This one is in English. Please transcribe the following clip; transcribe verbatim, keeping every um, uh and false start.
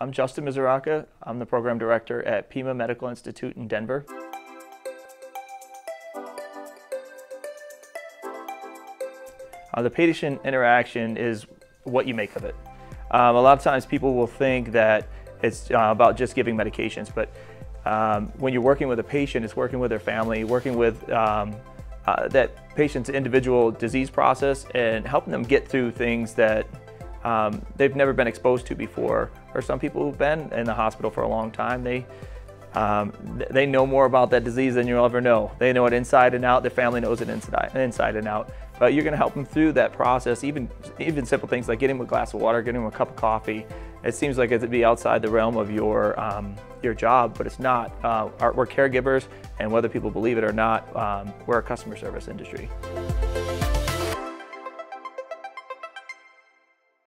I'm Justin Misuraca. I'm the Program Director at Pima Medical Institute in Denver. Uh, the patient interaction is what you make of it. Um, a lot of times people will think that it's uh, about just giving medications, but um, when you're working with a patient, it's working with their family, working with um, uh, that patient's individual disease process and helping them get through things that um, they've never been exposed to before. Or some people who've been in the hospital for a long time, they Um, they know more about that disease than you'll ever know. They know it inside and out, their family knows it inside, inside and out. But you're gonna help them through that process, even, even simple things like getting them a glass of water, getting them a cup of coffee. It seems like it'd be outside the realm of your, um, your job, but it's not. Uh, we're caregivers, and whether people believe it or not, um, we're a customer service industry.